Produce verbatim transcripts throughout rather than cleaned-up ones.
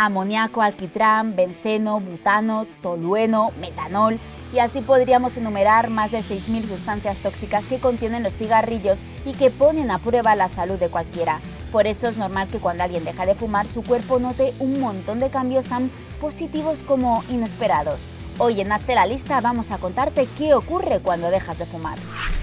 amoníaco, alquitrán, benceno, butano, tolueno, metanol, y así podríamos enumerar más de seis mil sustancias tóxicas que contienen los cigarrillos y que ponen a prueba la salud de cualquiera. Por eso es normal que cuando alguien deja de fumar, su cuerpo note un montón de cambios tan positivos como inesperados. Hoy en Hazte la Lista vamos a contarte qué ocurre cuando dejas de fumar.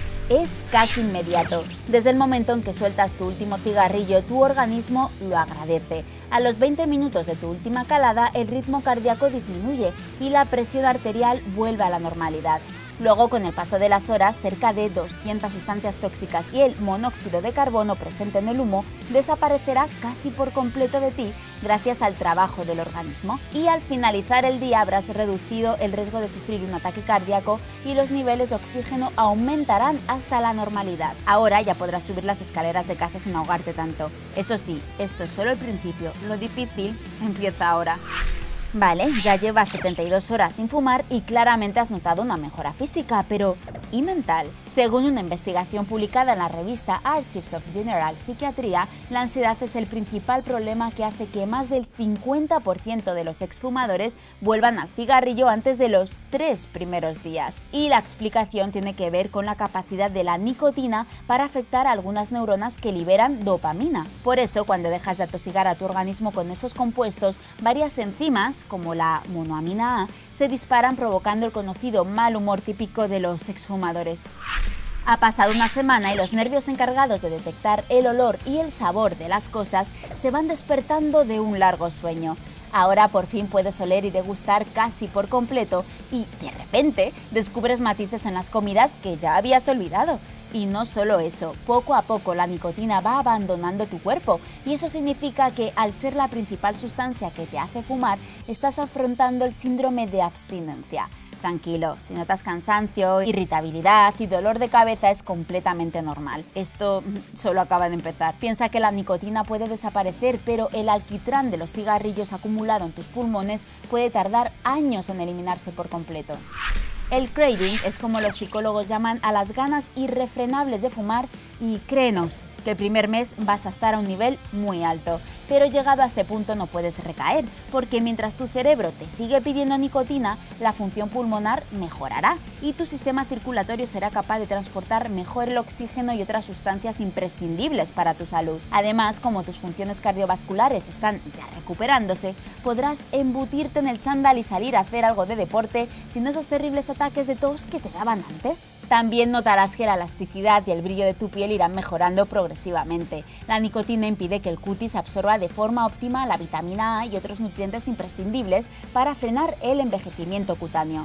Es casi inmediato. Desde el momento en que sueltas tu último cigarrillo, tu organismo lo agradece. A los veinte minutos de tu última calada, el ritmo cardíaco disminuye y la presión arterial vuelve a la normalidad. Luego, con el paso de las horas, cerca de doscientas sustancias tóxicas y el monóxido de carbono presente en el humo desaparecerá casi por completo de ti gracias al trabajo del organismo. Y al finalizar el día habrás reducido el riesgo de sufrir un ataque cardíaco y los niveles de oxígeno aumentarán hasta la normalidad. Ahora ya podrás subir las escaleras de casa sin ahogarte tanto. Eso sí, esto es solo el principio, lo difícil empieza ahora. Vale, ya llevas setenta y dos horas sin fumar y claramente has notado una mejora física, pero ¿y mental? Según una investigación publicada en la revista Archives of General Psychiatry, la ansiedad es el principal problema que hace que más del cincuenta por ciento de los exfumadores vuelvan al cigarrillo antes de los tres primeros días. Y la explicación tiene que ver con la capacidad de la nicotina para afectar a algunas neuronas que liberan dopamina. Por eso, cuando dejas de atosigar a tu organismo con estos compuestos, varias enzimas, como la monoamina A, se disparan provocando el conocido mal humor típico de los exfumadores. Ha pasado una semana y los nervios encargados de detectar el olor y el sabor de las cosas se van despertando de un largo sueño. Ahora por fin puedes oler y degustar casi por completo y, de repente, descubres matices en las comidas que ya habías olvidado. Y no solo eso, poco a poco la nicotina va abandonando tu cuerpo y eso significa que, al ser la principal sustancia que te hace fumar, estás afrontando el síndrome de abstinencia. Tranquilo, si notas cansancio, irritabilidad y dolor de cabeza es completamente normal. Esto solo acaba de empezar. Piensa que la nicotina puede desaparecer, pero el alquitrán de los cigarrillos acumulado en tus pulmones puede tardar años en eliminarse por completo. El craving es como los psicólogos llaman a las ganas irrefrenables de fumar y créenos que el primer mes vas a estar a un nivel muy alto, pero llegado a este punto no puedes recaer, porque mientras tu cerebro te sigue pidiendo nicotina, la función pulmonar mejorará y tu sistema circulatorio será capaz de transportar mejor el oxígeno y otras sustancias imprescindibles para tu salud. Además, como tus funciones cardiovasculares están ya recuperándose, podrás embutirte en el chándal y salir a hacer algo de deporte sin esos terribles ataques de tos que te daban antes. También notarás que la elasticidad y el brillo de tu piel irán mejorando progresivamente. La nicotina impide que el cutis absorba de forma óptima la vitamina A y otros nutrientes imprescindibles para frenar el envejecimiento cutáneo.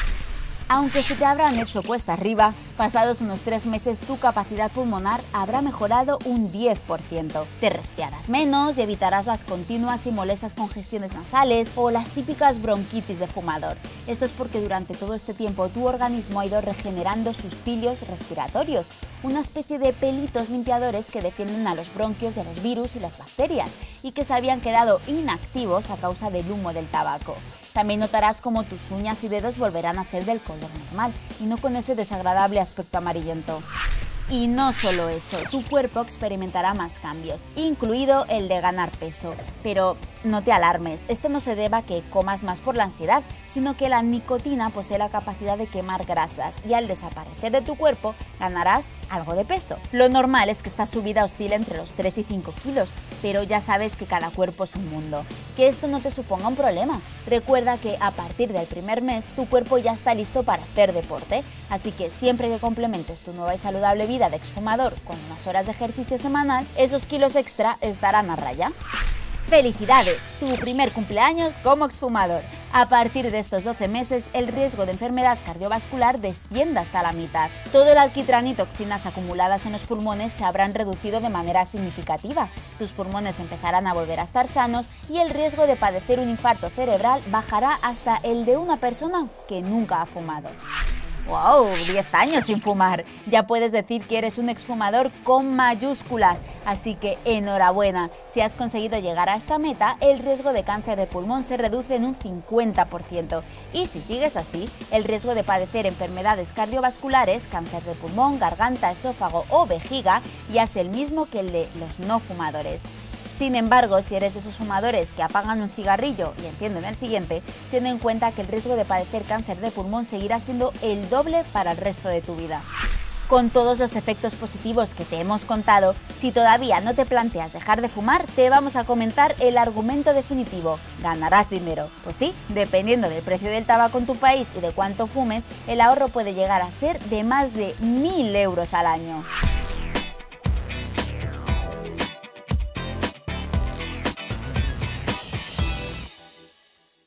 Aunque se te habrán hecho cuesta arriba, pasados unos tres meses tu capacidad pulmonar habrá mejorado un diez por ciento. Te resfriarás menos y evitarás las continuas y molestas congestiones nasales o las típicas bronquitis de fumador. Esto es porque durante todo este tiempo tu organismo ha ido regenerando sus cilios respiratorios, una especie de pelitos limpiadores que defienden a los bronquios de los virus y las bacterias y que se habían quedado inactivos a causa del humo del tabaco. También notarás cómo tus uñas y dedos volverán a ser del color normal y no con ese desagradable aspecto amarillento. Y no solo eso, tu cuerpo experimentará más cambios, incluido el de ganar peso. Pero no te alarmes, esto no se deba a que comas más por la ansiedad, sino que la nicotina posee la capacidad de quemar grasas y al desaparecer de tu cuerpo ganarás algo de peso. Lo normal es que esta subida oscile entre los tres y cinco kilos, pero ya sabes que cada cuerpo es un mundo. Que esto no te suponga un problema. Recuerda que a partir del primer mes tu cuerpo ya está listo para hacer deporte, así que siempre que complementes tu nueva y saludable vida de exfumador con unas horas de ejercicio semanal, esos kilos extra estarán a raya. ¡Felicidades! Tu primer cumpleaños como exfumador. A partir de estos doce meses, el riesgo de enfermedad cardiovascular desciende hasta la mitad. Todo el alquitrán y toxinas acumuladas en los pulmones se habrán reducido de manera significativa. Tus pulmones empezarán a volver a estar sanos y el riesgo de padecer un infarto cerebral bajará hasta el de una persona que nunca ha fumado. ¡Wow! diez años sin fumar. Ya puedes decir que eres un exfumador con mayúsculas. Así que enhorabuena. Si has conseguido llegar a esta meta, el riesgo de cáncer de pulmón se reduce en un cincuenta por ciento. Y si sigues así, el riesgo de padecer enfermedades cardiovasculares, cáncer de pulmón, garganta, esófago o vejiga, ya es el mismo que el de los no fumadores. Sin embargo, si eres de esos fumadores que apagan un cigarrillo y encienden el siguiente, ten en cuenta que el riesgo de padecer cáncer de pulmón seguirá siendo el doble para el resto de tu vida. Con todos los efectos positivos que te hemos contado, si todavía no te planteas dejar de fumar, te vamos a comentar el argumento definitivo: ganarás dinero. Pues sí, dependiendo del precio del tabaco en tu país y de cuánto fumes, el ahorro puede llegar a ser de más de mil euros al año.